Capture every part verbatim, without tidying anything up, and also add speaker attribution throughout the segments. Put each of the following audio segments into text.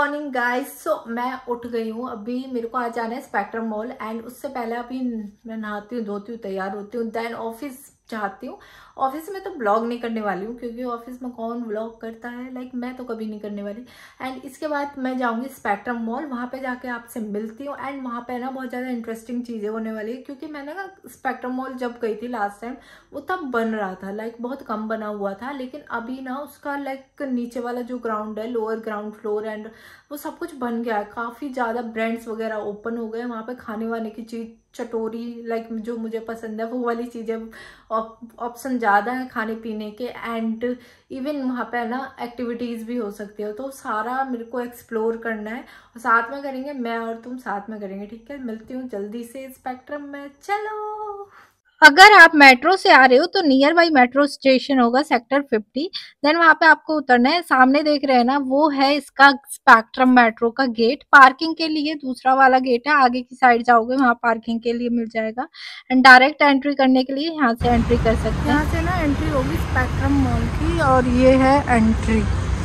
Speaker 1: Morning guys. सो मैं उठ गई हूँ। अभी मेरे को आज जाना है स्पेक्ट्रम मॉल एंड उससे पहले अभी मैं नहाती हूँ, धोती हूँ, तैयार होती हूँ, देन ऑफिस जाती हूँ। ऑफिस में तो ब्लॉग नहीं करने वाली हूँ क्योंकि ऑफिस में कौन ब्लॉग करता है, लाइक मैं तो कभी नहीं करने वाली। एंड इसके बाद मैं जाऊँगी स्पेक्ट्रम मॉल, वहाँ पे जाके आपसे मिलती हूँ। एंड वहाँ पे ना बहुत ज़्यादा इंटरेस्टिंग चीज़ें होने वाली है क्योंकि मैंने ना स्पेक्ट्रम मॉल जब गई थी लास्ट टाइम, वो तब बन रहा था, लाइक बहुत कम बना हुआ था। लेकिन अभी ना उसका लाइक नीचे वाला जो ग्राउंड है, लोअर ग्राउंड फ्लोर एंड वो सब कुछ बन गया है। काफ़ी ज़्यादा ब्रांड्स वगैरह ओपन हो गए वहाँ पे। खाने वाने की चीज़, चटोरी, लाइक जो मुझे पसंद है वो वाली चीज़ें, ऑप्शन ज़्यादा है खाने पीने के। एंड इवन वहाँ पे ना एक्टिविटीज़ भी हो सकती हो, तो सारा मेरे को एक्सप्लोर करना है और साथ में करेंगे, मैं और तुम साथ में करेंगे। ठीक है, मिलती हूँ जल्दी से स्पेक्ट्रम में, चलो।
Speaker 2: अगर आप मेट्रो से आ रहे हो तो नियर बाई मेट्रो स्टेशन होगा सेक्टर फिफ्टी। देन वहां पे आपको उतरना है। सामने देख रहे हैं ना, वो है इसका स्पेक्ट्रम मेट्रो का गेट। पार्किंग के लिए दूसरा वाला गेट है, आगे की साइड जाओगे वहां पार्किंग के लिए मिल जाएगा। एंड डायरेक्ट एंट्री करने के लिए यहाँ से एंट्री कर सकते हैं। यहाँ से ना एंट्री होगी स्पेक्ट्रम मॉल की और ये है एंट्री।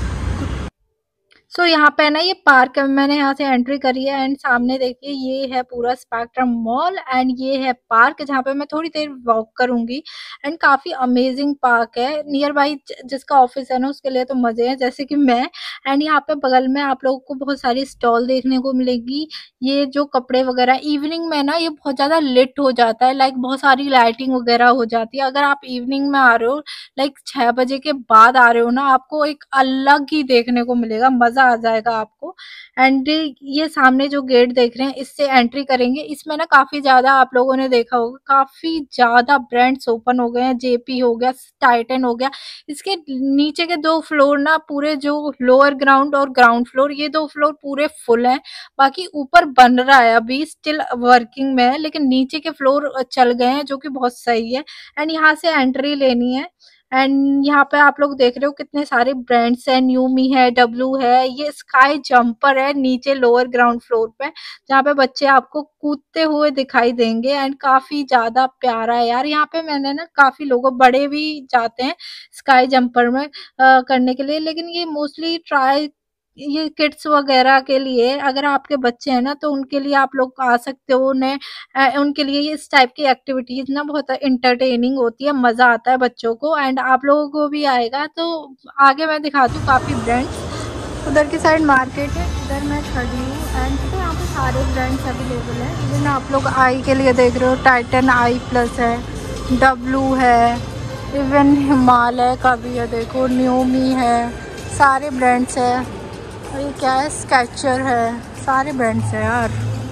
Speaker 2: सो so, यहाँ पे ना ये पार्क है, मैंने यहाँ से एंट्री करी है एंड सामने देखिए ये है पूरा स्पेक्ट्रम मॉल एंड ये है पार्क जहाँ पे मैं थोड़ी देर वॉक करूंगी। एंड काफी अमेजिंग पार्क है। नियर बाई जिसका ऑफिस है ना उसके लिए तो मजे हैं, जैसे कि मैं। एंड यहाँ पे बगल में आप लोगों को बहुत सारी स्टॉल देखने को मिलेगी। ये जो कपड़े वगैरह इवनिंग में ना ये बहुत ज्यादा लिट हो जाता है, लाइक बहुत सारी लाइटिंग वगैरह हो जाती है। अगर आप इवनिंग में आ रहे हो, लाइक छह बजे के बाद आ रहे हो ना, आपको एक अलग ही देखने को मिलेगा, मजा आ जाएगा आपको। एंड ये सामने जो गेट देख रहे हैं इससे एंट्री करेंगे। इसमें ना काफी ज्यादा आप लोगों ने देखा होगा, काफी ज्यादा ब्रांड्स ओपन हो गए हैं। जेपी हो गया, टाइटन हो गया। इसके नीचे के दो फ्लोर ना पूरे, जो लोअर ग्राउंड और ग्राउंड फ्लोर, ये दो फ्लोर पूरे फुल हैं। बाकी ऊपर बन रहा है, अभी स्टिल वर्किंग में है, लेकिन नीचे के फ्लोर चल गए हैं जो कि बहुत सही है। एंड यहाँ से एंट्री लेनी है। एंड यहाँ पे आप लोग देख रहे हो कितने सारे ब्रांड्स है, न्यूमी है, डब्लू है, ये स्काई जंपर है नीचे लोअर ग्राउंड फ्लोर पे, जहाँ पे बच्चे आपको कूदते हुए दिखाई देंगे। एंड काफी ज्यादा प्यारा है यार। यहाँ पे मैंने ना काफी लोगों, बड़े भी जाते हैं स्काई जंपर में आ, करने के लिए, लेकिन ये मोस्टली ट्राई, ये किड्स वगैरह के लिए। अगर आपके बच्चे हैं ना तो उनके लिए आप लोग आ सकते हो। उन्हें अ, उनके लिए ये इस टाइप की एक्टिविटीज ना बहुत इंटरटेनिंग होती है, मजा आता है बच्चों को एंड आप लोगों को भी आएगा। तो आगे मैं दिखाती हूँ काफी ब्रांड्स। उधर की साइड मार्केट है, इधर मैं खड़ी हूँ एंड तो यहाँ पे सारे ब्रांड्स अवेलेबल है। इवन आप लोग आई के लिए देख रहे हो, टाइटन आई प्लस है, डब्लू है, इवन हिमालय का भी है, देखो न्यूमी है, सारे ब्रांड्स है। और ये क्या है, स्केचर है, सारे ब्रांड्स है यार।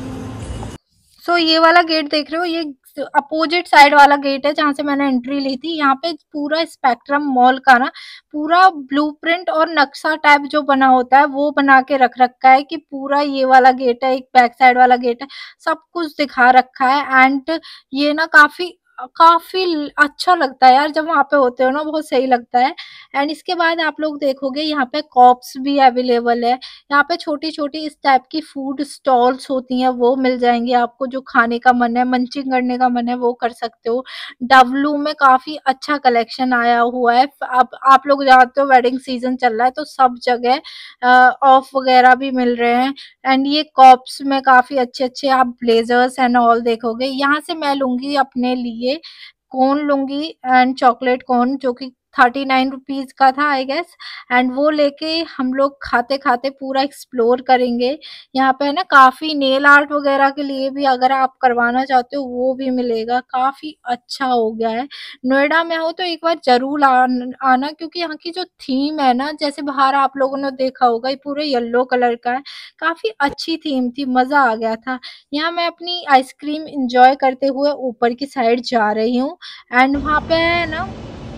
Speaker 2: सो so, ये वाला गेट देख रहे हो, ये अपोजिट साइड वाला गेट है जहां से मैंने एंट्री ली थी। यहाँ पे पूरा स्पेक्ट्रम मॉल का ना पूरा ब्लूप्रिंट और नक्शा टाइप जो बना होता है वो बना के रख रखा है कि पूरा ये वाला गेट है, एक बैक साइड वाला गेट है, सब कुछ दिखा रखा है। एंड ये ना काफी काफी अच्छा लगता है यार, जब वहां पे होते हो ना बहुत सही लगता है। एंड इसके बाद आप लोग देखोगे यहाँ पे कॉप्स भी अवेलेबल है। यहाँ पे छोटी छोटी इस टाइप की फूड स्टॉल्स होती हैं, वो मिल जाएंगी आपको। जो खाने का मन है, मंचिंग करने का मन है, वो कर सकते हो। डब्लू में काफी अच्छा कलेक्शन आया हुआ है। अब आप लोग जानते हो वेडिंग सीजन चल रहा है तो सब जगह ऑफ वगैरह भी मिल रहे हैं। एंड ये कॉप्स में काफी अच्छे अच्छे आप ब्लेजर्स एंड ऑल देखोगे। यहाँ से मैं लूंगी अपने लिए कोन लूंगी एंड चॉकलेट कोन, जो कि थर्टी नाइन रुपीज का था आई गेस। एंड वो लेके हम लोग खाते खाते पूरा एक्सप्लोर करेंगे। यहाँ पे है ना काफी नेल आर्ट वगैरह के लिए भी अगर आप करवाना चाहते हो वो भी मिलेगा, काफी अच्छा हो गया है। नोएडा में हो तो एक बार जरूर आन, आना, क्योंकि यहाँ की जो थीम है ना, जैसे बाहर आप लोगों ने देखा होगा ये पूरे येलो कलर का है, काफी अच्छी थीम थी, मजा आ गया था। यहाँ मैं अपनी आइसक्रीम इंजॉय करते हुए ऊपर की साइड जा रही हूँ। एंड वहाँ पे है ना,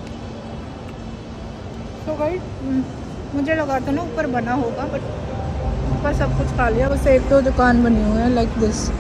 Speaker 2: तो भाई मुझे लगा था ना ऊपर बना होगा, बट ऊपर सब कुछ खा लिया, बस एक दो दुकान बनी हुई है लाइक दिस।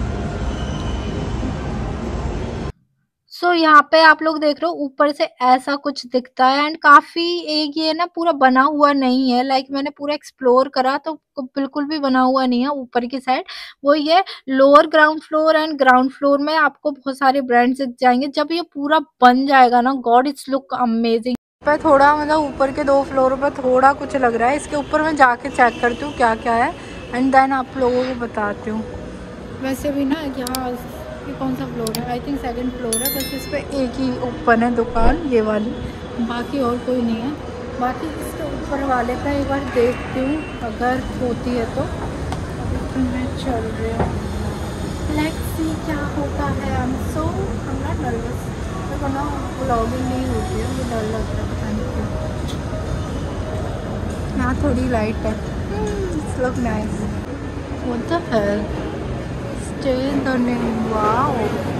Speaker 2: सो so, यहाँ पे आप लोग देख रहे हो ऊपर से ऐसा कुछ दिखता है। एंड काफी एक ये ना पूरा बना हुआ नहीं है, लाइक मैंने पूरा एक्सप्लोर करा तो बिल्कुल भी बना हुआ नहीं है ऊपर की साइड। वो ये lower ground floor and ground floor में आपको बहुत सारे ब्रांड्स दिख जाएंगे। जब ये पूरा बन जाएगा ना, गॉड इट्स लुक अमेजिंग। पे थोड़ा मतलब ऊपर के दो फ्लोर पर थोड़ा कुछ लग रहा है, इसके ऊपर मैं जाके चेक करती हूँ क्या क्या है एंड देन आप लोगों को बताती हूँ। वैसे भी ना यहाँ ये कौन सा फ्लोर है, आई थिंक सेकंड फ्लोर है, बस इस पर एक ही ओपन है दुकान ये वाली, बाकी और कोई नहीं है। बाकी इसके ऊपर वाले का एक बार देखती हूँ अगर होती है तो। अभी तो मैं चल रही हूँ, लेट्स सी क्या होता है। I am so I am not nervous, तो ना व्लॉगिंग नहीं होती है, मुझे डर लगता है पता नहीं क्यों। यहाँ थोड़ी लाइट है, it's look nice. What the hell, stay in the name, wow.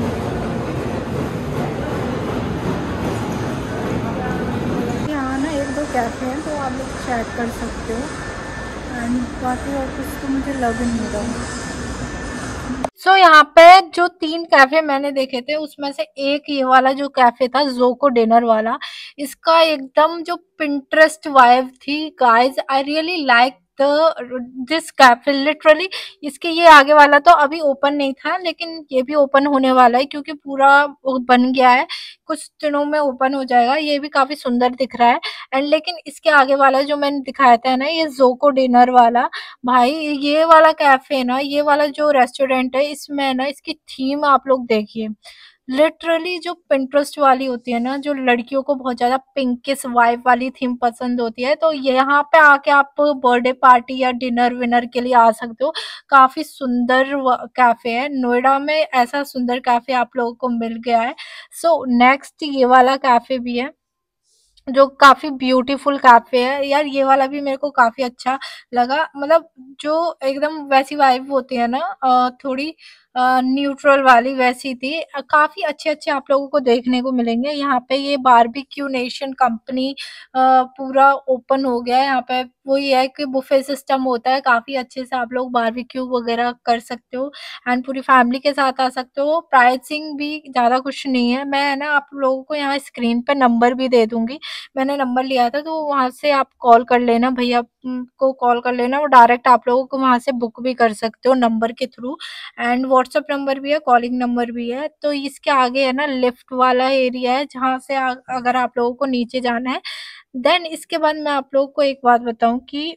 Speaker 2: यहाँ ना एक दो कैफ़े हैं तो आप लोग चेक कर सकते हो एंड बाकी और कुछ तो मुझे लग नहीं रहा। सो so, यहाँ पे जो तीन कैफे मैंने देखे थे उसमें से एक ये वाला जो कैफे था ज़ोको डिनर वाला, इसका एकदम जो पिंटरेस्ट वाइब थी guys, I really like the this cafe literally. इसके ये आगे वाला तो अभी ओपन नहीं था, लेकिन ये भी ओपन होने वाला है क्योंकि पूरा वो बन गया है, कुछ दिनों में ओपन हो जाएगा। ये भी काफी सुंदर दिख रहा है एंड लेकिन इसके आगे वाला जो मैंने दिखाया था ना, ये ज़ोको डिनर वाला, भाई ये वाला कैफे ना, ये वाला जो रेस्टोरेंट है, इसमें ना इसकी थीम आप लोग देखिए, लिटरली जो पिंटरेस्ट वाली होती है ना, जो लड़कियों को बहुत ज्यादा पिंकिश वाइब वाली थीम पसंद होती है, तो यहाँ पे आके आप बर्थडे पार्टी या डिनर विनर के लिए आ सकते हो। काफी सुंदर कैफे है, नोएडा में ऐसा सुंदर कैफे आप लोगों को मिल गया है। सो नेक्स्ट ये वाला कैफे भी है जो काफ़ी ब्यूटीफुल कैफ़े है। यार ये वाला भी मेरे को काफ़ी अच्छा लगा, मतलब जो एकदम वैसी वाइब होती है ना, अ, थोड़ी अ, न्यूट्रल वाली वैसी थी। अ, काफ़ी अच्छे-अच्छे आप लोगों को देखने को मिलेंगे। यहाँ पे ये बारबेक्यू नेशन कंपनी अ, पूरा ओपन हो गया है। यहाँ पे वही है कि बुफे सिस्टम होता है, काफ़ी अच्छे से आप लोग बारबेक्यू वगैरह कर सकते हो एंड पूरी फैमिली के साथ आ सकते हो। प्राइसिंग भी ज़्यादा कुछ नहीं है। मैं है ना आप लोगों को यहाँ स्क्रीन पे नंबर भी दे दूँगी। मैंने नंबर लिया था तो वहाँ से आप कॉल कर लेना, भैया उम, को कॉल कर लेना, वो डायरेक्ट आप लोगों को वहाँ से बुक भी कर सकते हो नंबर के थ्रू एंड व्हाट्सएप नंबर भी है, कॉलिंग नंबर भी है। तो इसके आगे है ना लिफ्ट वाला एरिया है जहाँ से अ, अगर आप लोगों को नीचे जाना है। देन इसके बाद मैं आप लोगों को एक बात बताऊँ कि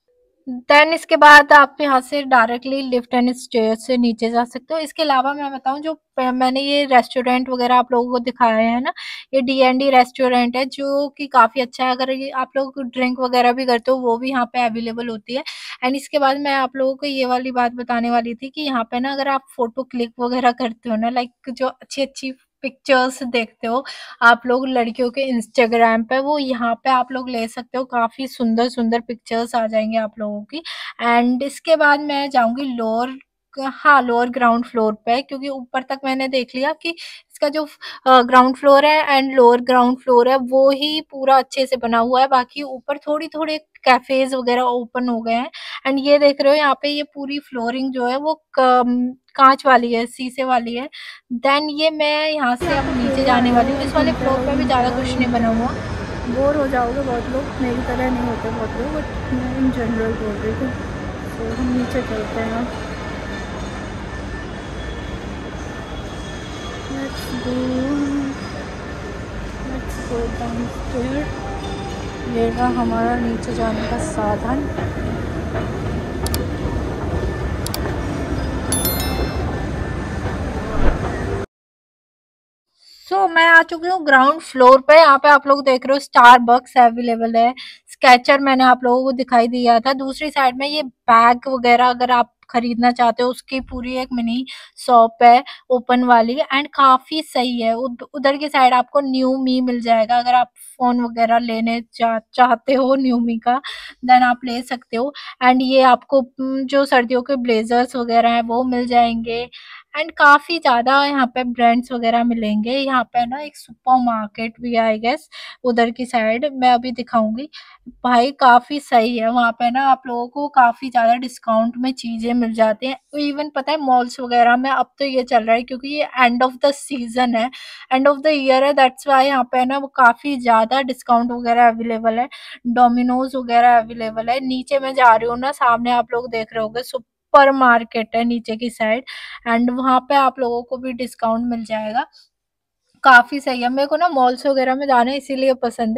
Speaker 2: देन इसके बाद आप यहाँ से डायरेक्टली लिफ्ट एंड स्टेयर्स से नीचे जा सकते हो। इसके अलावा मैं बताऊँ जो प मैंने ये रेस्टोरेंट वगैरह आप लोगों को दिखाया है ना, ये डी एंड डी रेस्टोरेंट है जो कि काफ़ी अच्छा है। अगर ये आप लोग ड्रिंक वगैरह भी करते हो वो भी यहाँ पे अवेलेबल होती है एंड इसके बाद मैं आप लोगों को ये वाली बात बताने वाली थी कि यहाँ पे ना अगर आप फ़ोटो क्लिक वगैरह करते हो ना, लाइक जो अच्छी-अच्छी पिक्चर्स देखते हो आप लोग लड़कियों के इंस्टाग्राम पे, वो यहाँ पे आप लोग ले सकते हो। काफ़ी सुंदर-सुंदर पिक्चर्स आ जाएँगे आप लोगों की एंड इसके बाद मैं जाऊँगी लोअर क हाँ, लोअर ग्राउंड फ्लोर पे क्योंकि ऊपर तक मैंने देख लिया कि इसका जो अ, ग्राउंड फ्लोर है एंड लोअर ग्राउंड फ्लोर है वो ही पूरा अच्छे से बना हुआ है। बाकी ऊपर थोड़ी-थोड़ी कैफ़ेज़ वगैरह ओपन हो गए हैं एंड ये देख रहे हो यहाँ पे ये पूरी फ्लोरिंग जो है वो कम काँच वाली है, शीशे वाली है। देन ये मैं यहाँ से अब नीचे जाने वाली हूँ। इस वाले फ्लोर पे भी ज़्यादा कुछ नहीं बना हुआ। बोर हो जाओगे बहुत लोग, मेरी तरह नहीं होते बहुत लोग, बट मैं इन जनरल बोल रही थी। तो हम नीचे चलते हैं अब। Let's go let's go downstair. ये रहा हमारा नीचे जाने का साधन। सो so, मैं आ चुकी हूँ ग्राउंड फ्लोर पे। यहाँ पे आप लोग देख रहे हो स्टारबक्स अवेलेबल है, स्केचर मैंने आप लोगों को दिखाई दिया था। दूसरी साइड में ये बैग वगैरह अगर आप खरीदना चाहते हो उसकी पूरी एक मिनी शॉप है ओपन वाली एंड काफी सही है। उद, उधर की साइड आपको न्यू मी मिल जाएगा, अगर आप फोन वगैरह लेने चा, चाहते हो न्यू मी का देन आप ले सकते हो एंड ये आपको उम, जो सर्दियों के ब्लेजर्स वगैरह हैं वो मिल जाएंगे एंड काफ़ी ज़्यादा यहाँ पे ब्रांड्स वगैरह मिलेंगे। यहाँ पे ना एक सुपरमार्केट भी है आई गेस उधर की साइड, मैं अभी दिखाऊँगी। भाई काफ़ी सही है, वहाँ पे ना आप लोगों को काफ़ी ज़्यादा डिस्काउंट में चीज़ें मिल जाती हैं। इवन पता है मॉल्स वगैरह में अब तो ये चल रहा है क्योंकि ये एंड ऑफ द सीज़न है, एंड ऑफ द ईयर है, दैट्स व्हाई यहाँ पे ना वो काफ़ी ज़्यादा डिस्काउंट वगैरह अवेलेबल है। डोमिनोज़ वगैरह अवेलेबल है। नीचे मैं जा रही हूँ ना, सामने आप लोग देख रहे होंगे सुपर मार्केट है नीचे की साइड एंड वहाँ पे आप लोगों को भी डिस्काउंट मिल जाएगा। काफ़ी सही है, मेरे को ना मॉल्स वगैरह में जाना इसीलिए पसंद है।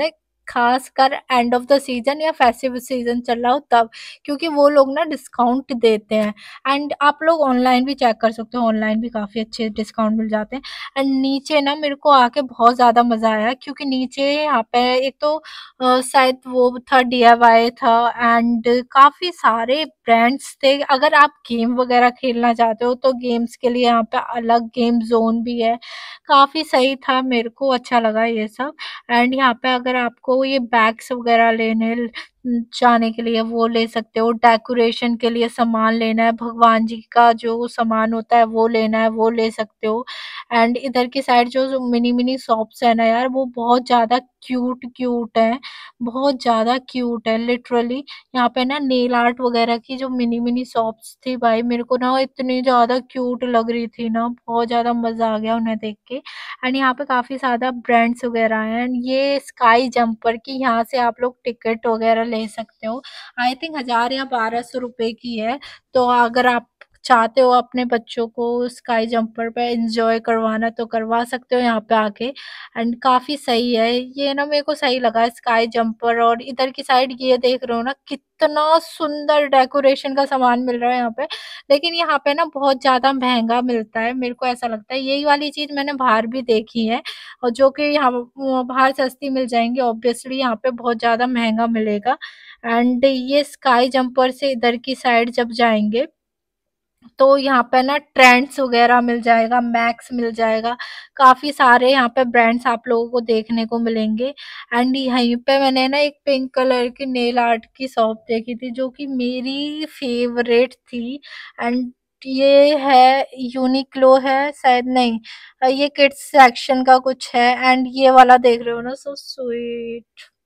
Speaker 2: खासकर एंड ऑफ द सीजन या फेस्टिव सीजन चल रहा हो तब, क्योंकि वो लोग ना डिस्काउंट देते हैं। एंड आप लोग ऑनलाइन भी चेक कर सकते हो, ऑनलाइन भी काफ़ी अच्छे डिस्काउंट मिल जाते हैं। एंड नीचे ना मेरे को आके बहुत ज़्यादा मज़ा आया, क्योंकि नीचे यहाँ पे एक तो अ, शायद वो था डीआईवाई था, एंड काफ़ी सारे ब्रांड्स थे। अगर आप गेम वगैरह खेलना चाहते हो तो गेम्स के लिए यहाँ पे अलग गेम ज़ोन भी है। काफ़ी सही था, मेरे को अच्छा लगा ये सब। एंड यहाँ पे अगर आपको ये बैग्स वगैरह लेने ल जाने के लिए वो ले सकते हो, डेकोरेशन के लिए सामान लेना है, भगवान जी का जो सामान होता है वो लेना है, वो ले सकते हो। एंड इधर की साइड जो जो मिनी-मिनी शॉप्स है ना यार, वो बहुत ज़्यादा क्यूट क्यूट हैं, बहुत ज़्यादा क्यूट है लिटरली। यहाँ पे ना नेल आर्ट वगैरह की जो मिनी-मिनी शॉप्स थी भाई, मेरे को ना इतनी ज़्यादा क्यूट लग रही थी ना, बहुत ज़्यादा मज़ा आ गया उन्हें देख के। एंड यहाँ पे काफ़ी ज़्यादा ब्रांड्स वगैरह हैं। एंड ये स्काई जंपर की यहाँ से आप लोग टिकट वगैरह ले सकते हो। आई थिंक हज़ार या बारह सौ रुपए की है। तो अगर आप चाहते हो अपने बच्चों को स्काई जंपर पे एन्जॉय करवाना तो करवा सकते हो यहाँ पे आके। एंड काफ़ी सही है। ये ना मेरे को सही लगा स्काई जंपर। और इधर की साइड ये देख रहे हो ना, कितना सुंदर डेकोरेशन का सामान मिल रहा है यहाँ पे। लेकिन यहाँ पे ना बहुत ज़्यादा महँगा मिलता है, मेरे को ऐसा लगता है। यही वाली चीज़ मैंने बाहर भी देखी है, और जो कि यहाँ अ, बाहर सस्ती मिल जाएँगी, ऑब्वियसली यहाँ पे बहुत ज़्यादा महँगा मिलेगा। एंड ये स्काई जंपर से इधर की साइड जब जाएँगे, तो यहाँ पे ना ट्रेंड्स वगैरह मिल जाएगा, मैक्स मिल जाएगा, काफ़ी सारे यहाँ पे ब्रांड्स आप लोगों को देखने को मिलेंगे। एंड यहीं पे मैंने ना एक पिंक कलर की नेल आर्ट की शॉप देखी थी, जो कि मेरी फेवरेट थी। एंड ये है यूनिक्लो है शायद, नहीं अ, ये किड्स सेक्शन का कुछ है। एंड ये वाला देख रहे हो ना, सो स्वीट।